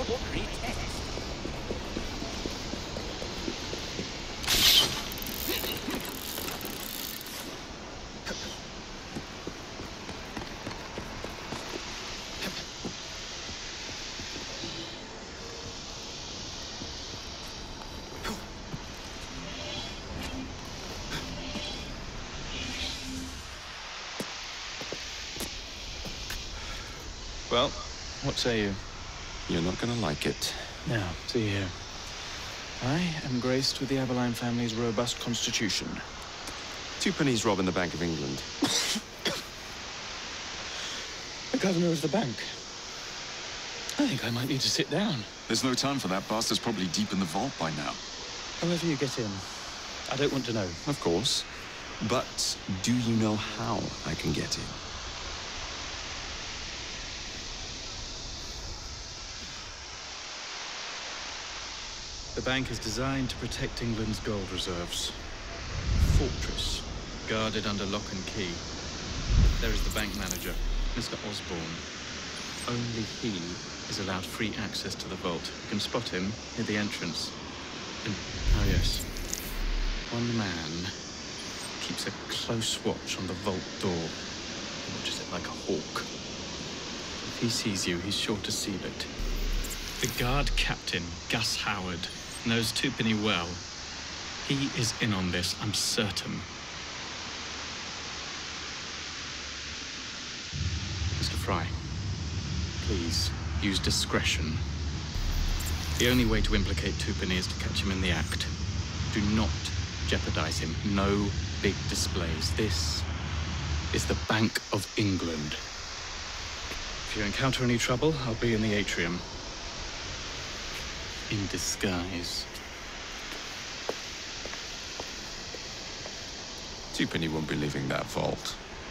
Well, what say you? You're not gonna like it. Now, see here. I am graced with the Aberline family's robust constitution. 2 pennies robbing the Bank of England. The governor of the bank. I think I might need to sit down. There's no time for that. Bastard's probably deep in the vault by now. However you get in, I don't want to know. Of course. But do you know how I can get in? The bank is designed to protect England's gold reserves. Fortress, guarded under lock and key. There is the bank manager, Mr. Osborne. Only he is allowed free access to the vault. You can spot him near the entrance. And, oh yes, one man keeps a close watch on the vault door. He watches it like a hawk. If he sees you, he's sure to seal it. The guard captain, Gus Howard, knows Twopenny well. He is in on this, I'm certain. Mr. Fry, please use discretion. The only way to implicate Twopenny is to catch him in the act. Do not jeopardize him. No big displays. This is the Bank of England. If you encounter any trouble, I'll be in the atrium. In disguise. 2 penny won't be leaving that vault.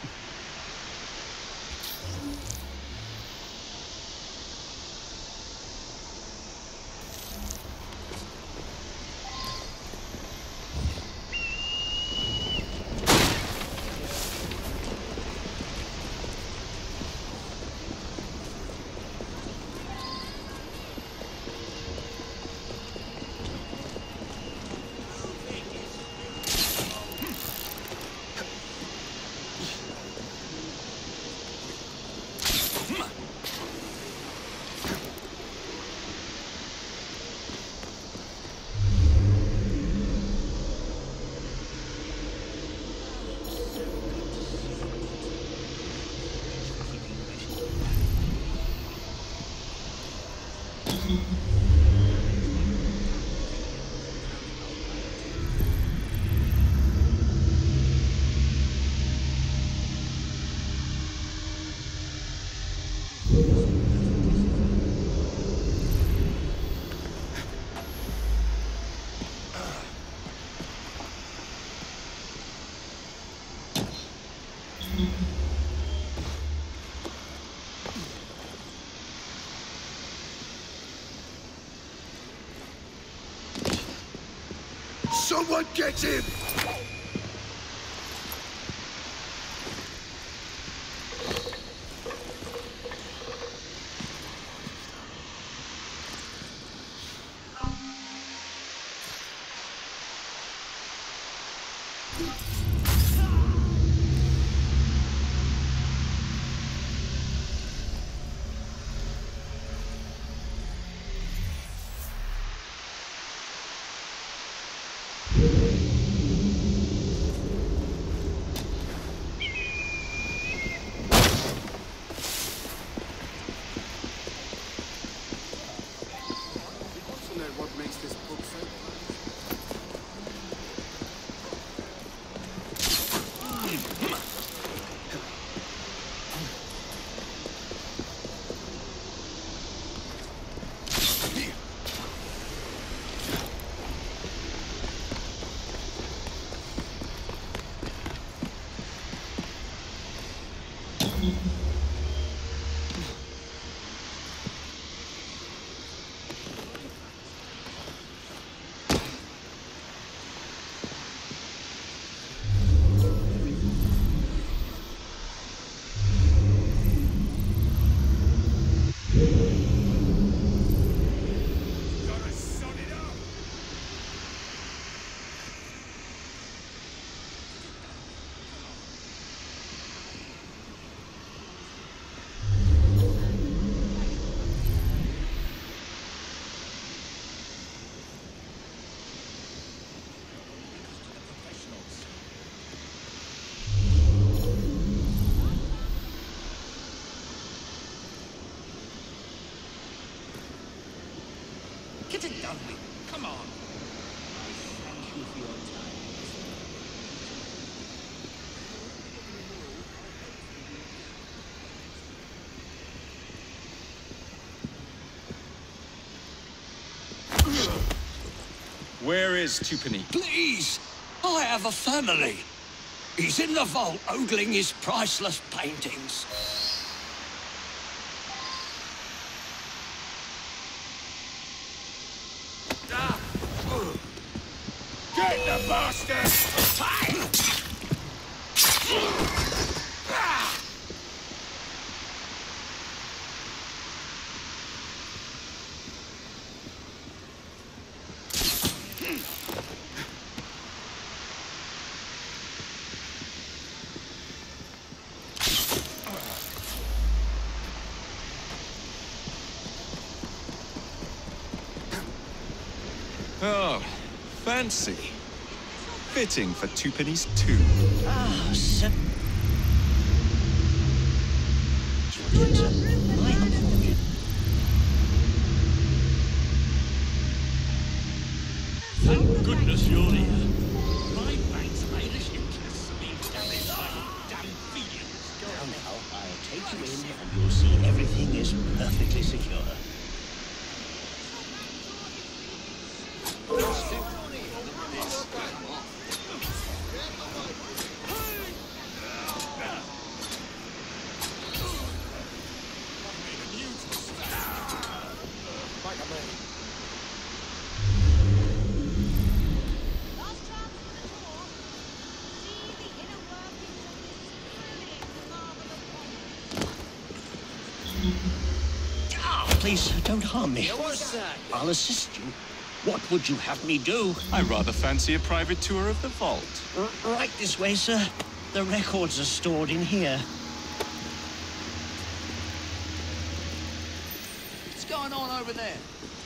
Someone get him! Get it done with. Come on. Thank you for your time. Where is Tupany? Please! I have a family. He's in the vault ogling his priceless paintings. Get the bastard! Oh, fancy. Fitting for Tupany's tomb. Ah, so... Thank goodness you're here. My bank's Irish interests are being damaged by you damn fiends. Now, I'll take you in and you'll see everything is perfectly secure. Please, don't harm me. I'll assist you. What would you have me do? I rather fancy a private tour of the vault. Right this way, sir. The records are stored in here. What's going on over there?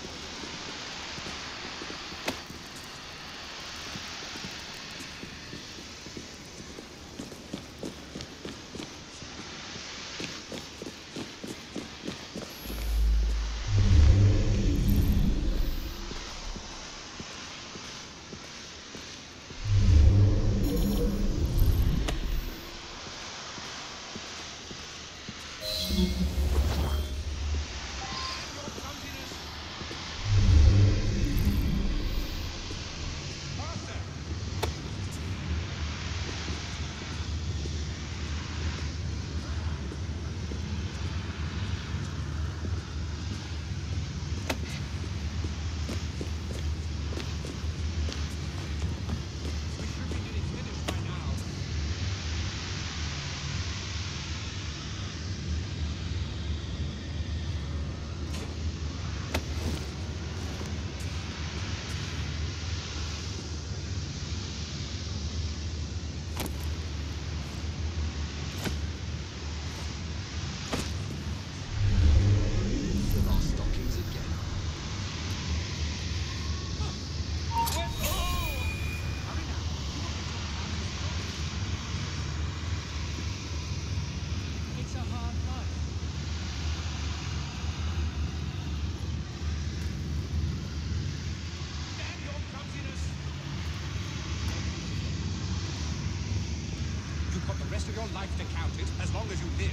Of your life to count it, as long as you live.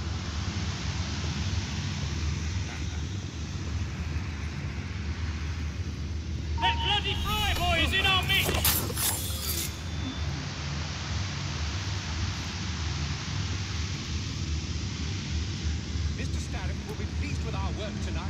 Let bloody fly, boys, in on me! Mr. Starrick will be pleased with our work tonight.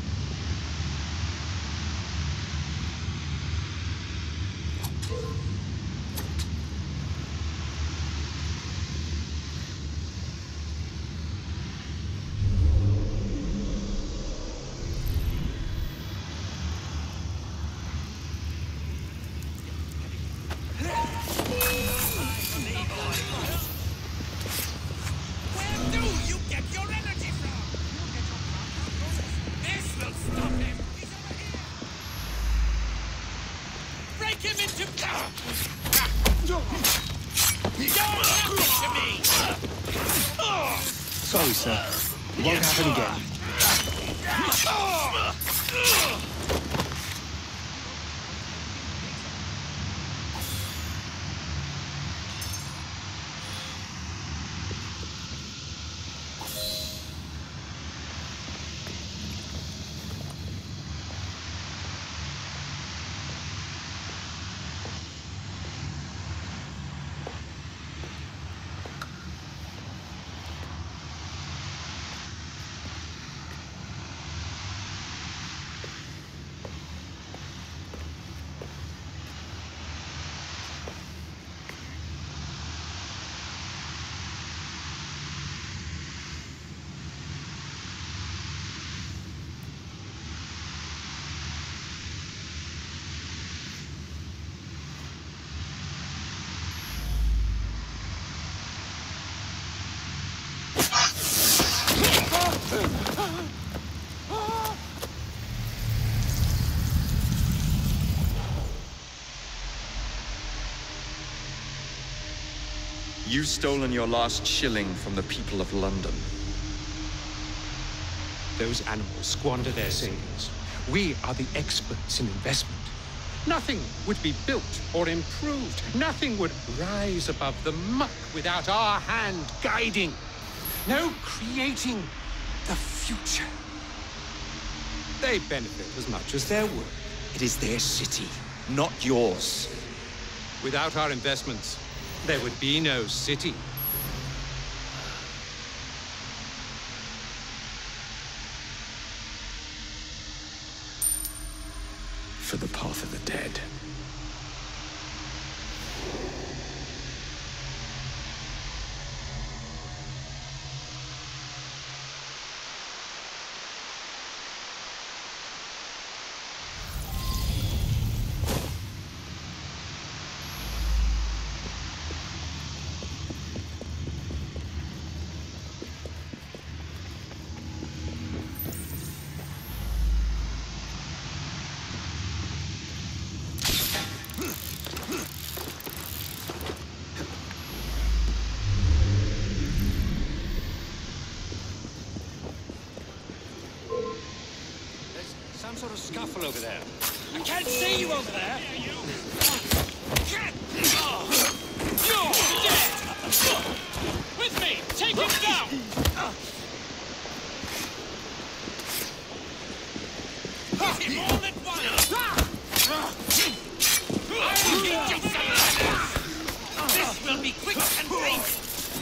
Sorry, sir. It won't happen again. You've stolen your last shilling from the people of London. Those animals squander their savings. We are the experts in investment. Nothing would be built or improved. Nothing would rise above the muck without our hand guiding. No creating the future. They benefit as much as their work. It is their city, not yours. Without our investments, there would be no city. For the path of the dead. Some sort of scuffle over there. I can't see you over there. Yeah, you. You're dead. With me. Take him down. Hit him all at once. I'll get you some. This will be quick and painless.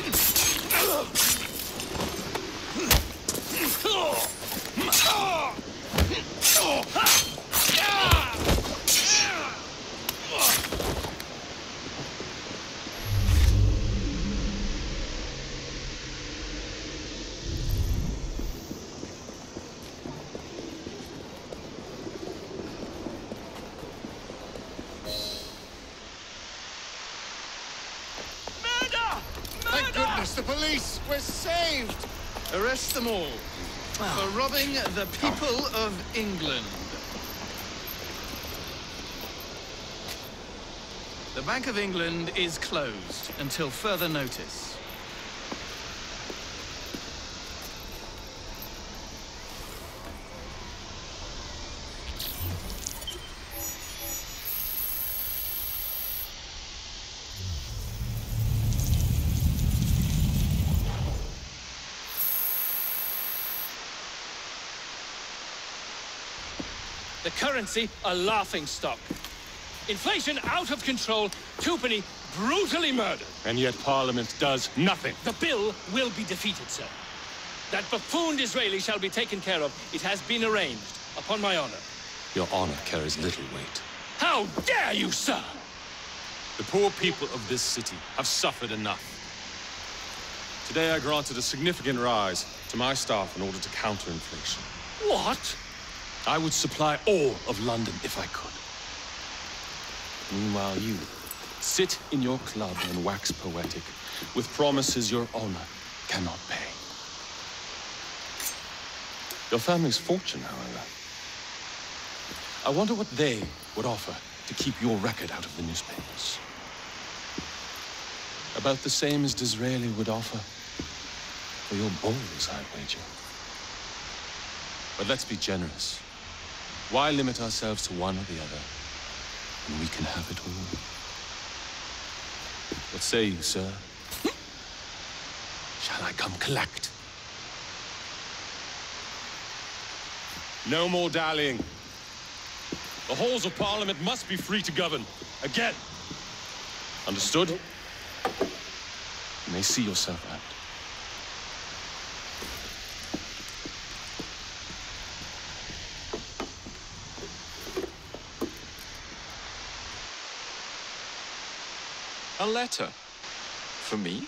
Thank goodness, the police! We're saved! Arrest them all for robbing the people of England. The Bank of England is closed until further notice. The currency a laughingstock. Inflation out of control. Twopenny brutally murdered. And yet Parliament does nothing. The bill will be defeated, sir. That buffoon Disraeli shall be taken care of. It has been arranged, upon my honor. Your honor carries little weight. How dare you, sir! The poor people of this city have suffered enough. Today I granted a significant rise to my staff in order to counter inflation. What? I would supply all of London if I could. Meanwhile, you sit in your club and wax poetic with promises your honor cannot pay. Your family's fortune, however. I wonder what they would offer to keep your record out of the newspapers. About the same as Disraeli would offer for your balls, I wager. But let's be generous. Why limit ourselves to one or the other when we can have it all? What say you, sir? Shall I come collect? No more dallying. The halls of Parliament must be free to govern. Again. Understood? You may see yourself out. A letter? For me?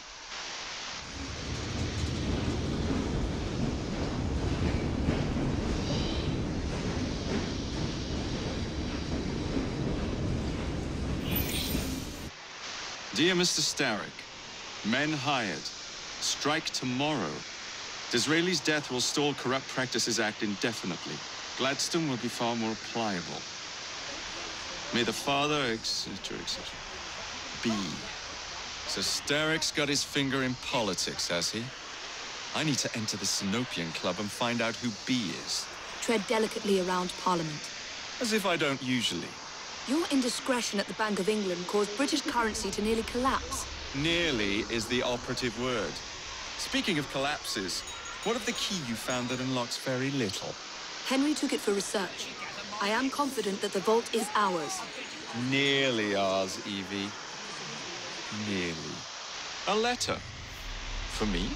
Dear Mr. Starrick, men hired. Strike tomorrow. Disraeli's death will stall Corrupt Practices Act indefinitely. Gladstone will be far more pliable. May the Father, etc., etc. be So Starrick's got his finger in politics, has he? I need to enter the Sinopian Club and find out who B is. Tread delicately around Parliament. As if I don't usually. Your indiscretion at the Bank of England caused British currency to nearly collapse. Nearly is the operative word. Speaking of collapses, what of the key you found that unlocks very little? Henry took it for research. I am confident that the vault is ours. Nearly ours, Evie. Nearly. A letter. For me?